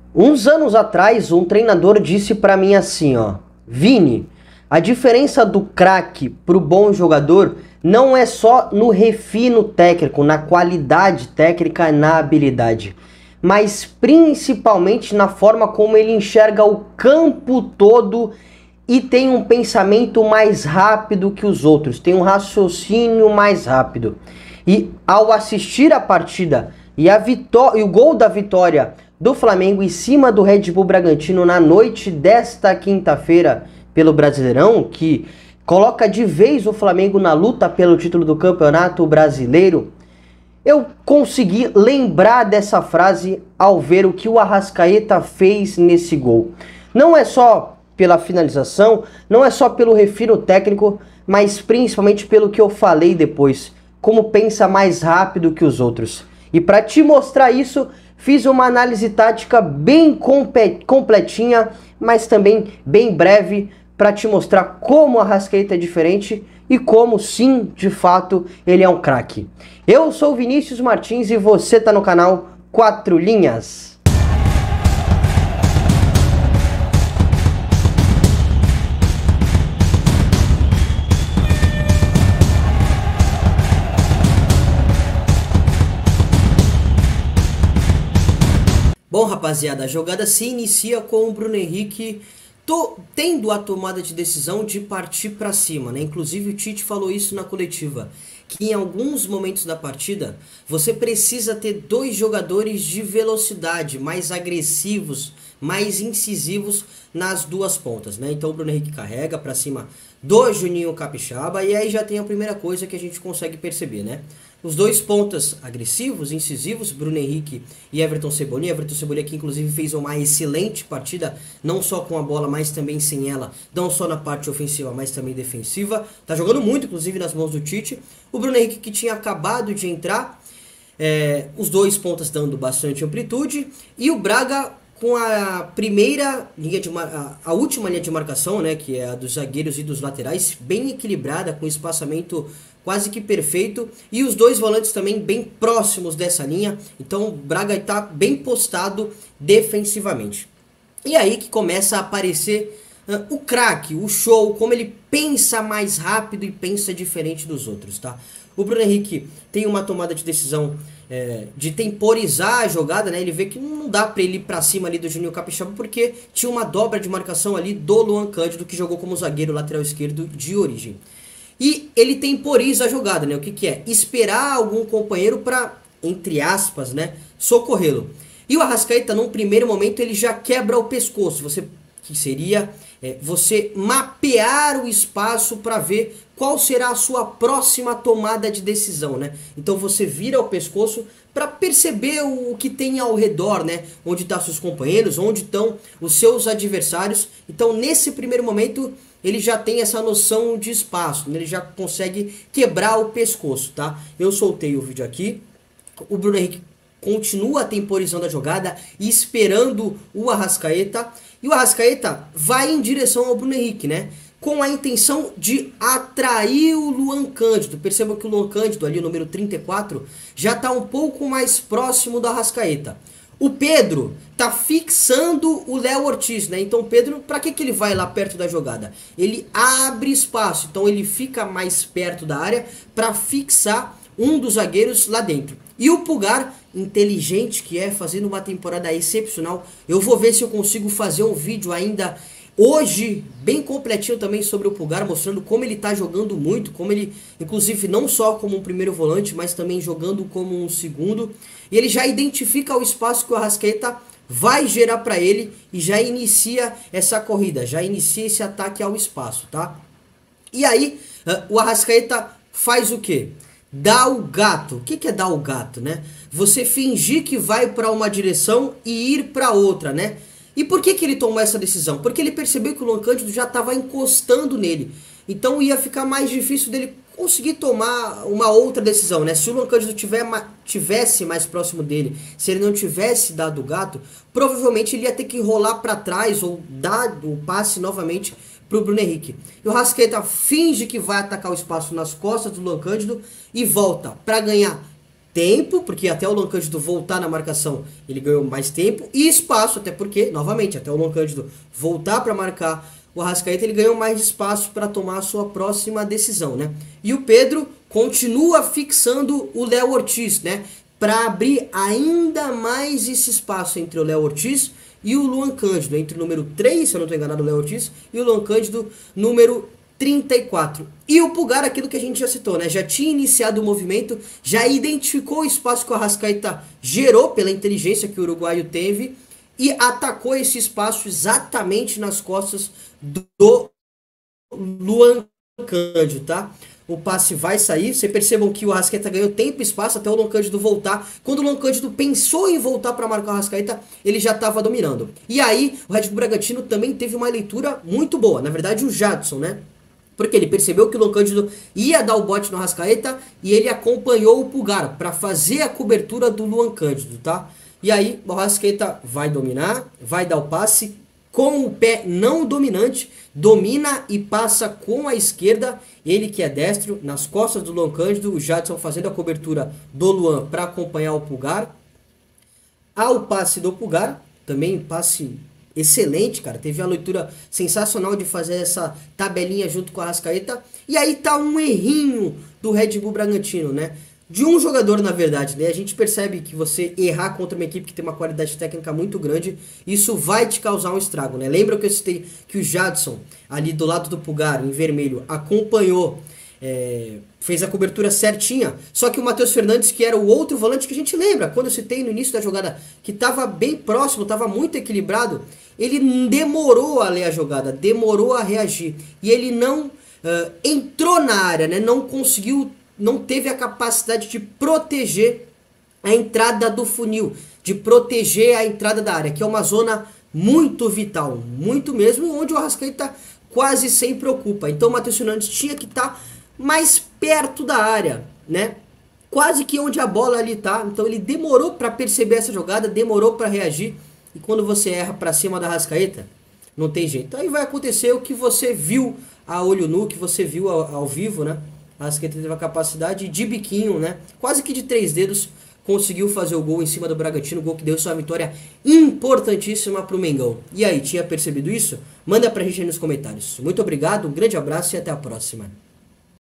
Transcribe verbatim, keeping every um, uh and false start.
Uns anos atrás, um treinador disse pra mim assim, ó: Vini, a diferença do craque pro bom jogador não é só no refino técnico, na qualidade técnica, na habilidade, mas principalmente na forma como ele enxerga o campo todo e tem um pensamento mais rápido que os outros, tem um raciocínio mais rápido. E ao assistir a partida e, a vitó- e o gol da vitória do Flamengo em cima do Red Bull Bragantino na noite desta quinta-feira pelo Brasileirão, que coloca de vez o Flamengo na luta pelo título do Campeonato Brasileiro, eu consegui lembrar dessa frase ao ver o que o Arrascaeta fez nesse gol. Não é só pela finalização, não é só pelo refino técnico, mas principalmente pelo que eu falei depois, como pensa mais rápido que os outros. E para te mostrar isso, fiz uma análise tática bem completinha, mas também bem breve, para te mostrar como o Arrascaeta é diferente e como, sim, de fato, ele é um craque. Eu sou o Vinícius Martins e você está no canal Quatro Linhas. Bom, rapaziada, a jogada se inicia com o Bruno Henrique tô tendo a tomada de decisão de partir para cima, né? Inclusive o Tite falou isso na coletiva, que em alguns momentos da partida você precisa ter dois jogadores de velocidade, mais agressivos, mais incisivos nas duas pontas, né? Então o Bruno Henrique carrega para cima do Juninho Capixaba e aí já tem a primeira coisa que a gente consegue perceber, né? Os dois pontas agressivos, incisivos, Bruno Henrique e Everton Cebolinha. Everton Cebolinha que inclusive fez uma excelente partida, não só com a bola, mas também sem ela, não só na parte ofensiva, mas também defensiva. Tá jogando muito, inclusive, nas mãos do Tite. O Bruno Henrique que tinha acabado de entrar, é, os dois pontas dando bastante amplitude, e o Braga com a primeira linha de mar... a última linha de marcação, né, que é a dos zagueiros e dos laterais, bem equilibrada, com espaçamento quase que perfeito, e os dois volantes também bem próximos dessa linha. Então o Braga está bem postado defensivamente. E aí que começa a aparecer uh, o craque, o show, como ele pensa mais rápido e pensa diferente dos outros, tá? O Bruno Henrique tem uma tomada de decisão é, de temporizar a jogada, né? Ele vê que não dá para ele ir para cima ali do Juninho Capixaba, porque tinha uma dobra de marcação ali do Luan Cândido, que jogou como zagueiro lateral esquerdo de origem. E ele temporiza a jogada, né? O que que é? Esperar algum companheiro para, entre aspas, né, socorrê-lo. E o Arrascaeta, num primeiro momento, ele já quebra o pescoço. Você, que seria é, você mapear o espaço para ver qual será a sua próxima tomada de decisão, né? Então você vira o pescoço para perceber o que tem ao redor, né? Onde estão seus companheiros, onde estão os seus adversários. Então, nesse primeiro momento, ele já tem essa noção de espaço, né? Ele já consegue quebrar o pescoço, tá? Eu soltei o vídeo aqui. O Bruno Henrique continua temporizando a jogada e esperando o Arrascaeta. E o Arrascaeta vai em direção ao Bruno Henrique, né? Com a intenção de atrair o Luan Cândido. Perceba que o Luan Cândido, ali o número trinta e quatro, já está um pouco mais próximo do Arrascaeta. O Pedro tá fixando o Léo Ortiz, né? Então o Pedro, para que que ele vai lá perto da jogada? Ele abre espaço, então ele fica mais perto da área para fixar um dos zagueiros lá dentro. E o Pulgar, inteligente que é, fazendo uma temporada excepcional. Eu vou ver se eu consigo fazer um vídeo ainda hoje, bem completinho também sobre o Pulgar, mostrando como ele tá jogando muito, como ele, inclusive, não só como um primeiro volante, mas também jogando como um segundo. E ele já identifica o espaço que o Arrascaeta vai gerar para ele e já inicia essa corrida, já inicia esse ataque ao espaço, tá? E aí, o Arrascaeta faz o quê? Dá o gato. O que que é dar o gato, né? Você fingir que vai para uma direção e ir para outra, né? E por que que ele tomou essa decisão? Porque ele percebeu que o Luan Cândido já estava encostando nele. Então ia ficar mais difícil dele conseguir tomar uma outra decisão, né? Se o Luan Cândido tiver, tivesse mais próximo dele, se ele não tivesse dado o gato, provavelmente ele ia ter que rolar para trás ou dar o passe novamente para o Bruno Henrique. E o Arrascaeta finge que vai atacar o espaço nas costas do Luan Cândido e volta para ganhar tempo, porque até o Luan Cândido voltar na marcação, ele ganhou mais tempo e espaço, até porque, novamente, até o Luan Cândido voltar para marcar o Arrascaeta, ele ganhou mais espaço para tomar a sua próxima decisão, né? E o Pedro continua fixando o Léo Ortiz, né? Para abrir ainda mais esse espaço entre o Léo Ortiz e o Luan Cândido, entre o número três, se eu não estou enganado, o Léo Ortiz, e o Luan Cândido, número trinta e quatro. E o Pulgar, aquilo que a gente já citou, né? Já tinha iniciado o movimento, já identificou o espaço que o Arrascaeta gerou pela inteligência que o uruguaio teve e atacou esse espaço exatamente nas costas do Luan Cândido, tá? O passe vai sair, vocês percebam que o Arrascaeta ganhou tempo e espaço até o Luan Cândido voltar. Quando o Luan Cândido pensou em voltar para marcar o Arrascaeta, ele já estava dominando. E aí, o Red Bull Bragantino também teve uma leitura muito boa, na verdade o Jadson, né? Porque ele percebeu que o Luan Cândido ia dar o bote no Arrascaeta e ele acompanhou o Pulgar para fazer a cobertura do Luan Cândido, tá? E aí o Arrascaeta vai dominar, vai dar o passe com o pé não dominante, domina e passa com a esquerda, ele que é destro, nas costas do Luan Cândido, o Jadson fazendo a cobertura do Luan para acompanhar o Pulgar. Ao passe do Pulgar, também passe excelente, cara, teve a leitura sensacional de fazer essa tabelinha junto com a Arrascaeta. E aí tá um errinho do Red Bull Bragantino, né? De um jogador, na verdade, né? A gente percebe que você errar contra uma equipe que tem uma qualidade técnica muito grande, isso vai te causar um estrago, né? Lembra que eu citei que o Jadson, ali do lado do Pulgar, em vermelho, acompanhou, é, fez a cobertura certinha, só que o Matheus Fernandes, que era o outro volante que a gente lembra, quando eu citei no início da jogada, que estava bem próximo, estava muito equilibrado, ele demorou a ler a jogada, demorou a reagir, e ele não uh, entrou na área, né? Não conseguiu, não teve a capacidade de proteger a entrada do funil, de proteger a entrada da área, que é uma zona muito vital, muito mesmo, onde o Arrascaeta quase sempre ocupa. Então o Matheus Fernandes tinha que estar tá mais perto da área, né? Quase que onde a bola ali tá. Então ele demorou para perceber essa jogada, demorou para reagir. E quando você erra para cima da Arrascaeta, não tem jeito. Aí vai acontecer o que você viu a olho nu, que você viu ao, ao vivo, né? A Arrascaeta teve a capacidade de biquinho, né? Quase que de três dedos, conseguiu fazer o gol em cima do Bragantino, o gol que deu sua vitória importantíssima para o Mengão. E aí, tinha percebido isso? Manda pra gente aí nos comentários. Muito obrigado, um grande abraço e até a próxima.